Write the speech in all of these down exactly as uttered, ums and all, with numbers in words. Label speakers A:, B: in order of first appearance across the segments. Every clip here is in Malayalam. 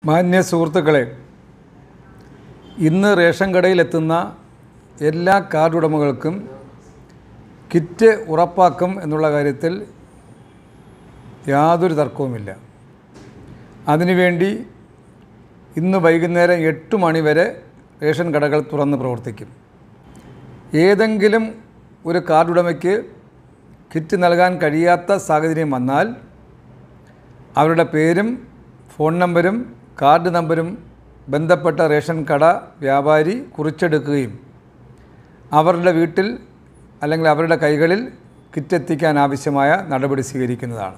A: മാന്യ സുഹൃത്തുക്കളെ, ഇന്ന് റേഷൻ കടയിലെത്തുന്ന എല്ലാ കാർഡ് ഉടമകൾക്കും കിറ്റ് ഉറപ്പാക്കും എന്നുള്ള കാര്യത്തിൽ യാതൊരു തർക്കവുമില്ല. അതിനുവേണ്ടി ഇന്ന് വൈകുന്നേരം എട്ട് മണി വരെ റേഷൻ കടകൾ തുറന്ന് പ്രവർത്തിക്കും. ഏതെങ്കിലും ഒരു കാർഡ് ഉടമയ്ക്ക് കിറ്റ് നൽകാൻ കഴിയാത്ത സാഹചര്യം വന്നാൽ അവരുടെ പേരും ഫോൺ നമ്പരും കാർഡ് നമ്പരും ബന്ധപ്പെട്ട റേഷൻ കട വ്യാപാരി കുറിച്ചെടുക്കുകയും അവരുടെ വീട്ടിൽ അല്ലെങ്കിൽ അവരുടെ കൈകളിൽ കിറ്റ് എത്തിക്കാൻ ആവശ്യമായ നടപടി സ്വീകരിക്കുന്നതാണ്.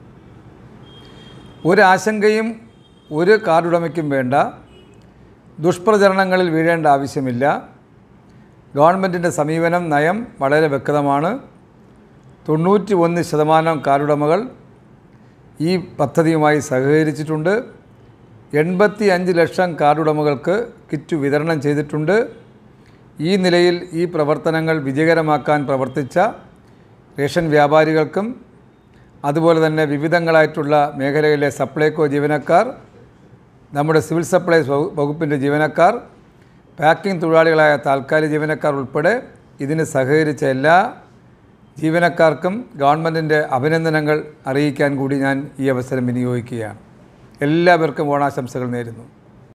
A: ഒരാശങ്കയും ഒരു കാർഡ് ഉടമയ്ക്കും വേണ്ട. ദുഷ്പ്രചരണങ്ങളിൽ വീഴേണ്ട ആവശ്യമില്ല. ഗവൺമെൻറ്റിൻ്റെ സമീപനം നയം വളരെ വ്യക്തമാണ്. തൊണ്ണൂറ്റി ഒന്ന് ശതമാനം കാർഡ് ഉടമകൾ ഈ പദ്ധതിയുമായി സഹകരിച്ചിട്ടുണ്ട്. എൺപത്തി അഞ്ച് ലക്ഷം കാർഡ് ഉടമകൾക്ക് കിറ്റ് വിതരണം ചെയ്തിട്ടുണ്ട്. ഈ നിലയിൽ ഈ പ്രവർത്തനങ്ങൾ വിജയകരമാക്കാൻ പ്രവർത്തിച്ച റേഷൻ വ്യാപാരികൾക്കും അതുപോലെ തന്നെ വിവിധങ്ങളായിട്ടുള്ള മേഖലയിലെ സപ്ലൈകോ ജീവനക്കാർ, നമ്മുടെ സിവിൽ സപ്ലൈസ് വകുപ്പിൻ്റെ ജീവനക്കാർ, പാക്കിംഗ് തൊഴിലാളികളായ താൽക്കാലിക ജീവനക്കാർ ഉൾപ്പെടെ ഇതിന് സഹകരിച്ച എല്ലാ ജീവനക്കാർക്കും ഗവൺമെൻറ്റിൻ്റെ അഭിനന്ദനങ്ങൾ അറിയിക്കാൻ കൂടി ഞാൻ ഈ അവസരം വിനിയോഗിക്കുകയാണ്. എല്ലാവർക്കും ഓണാശംസകൾ നേരുന്നു.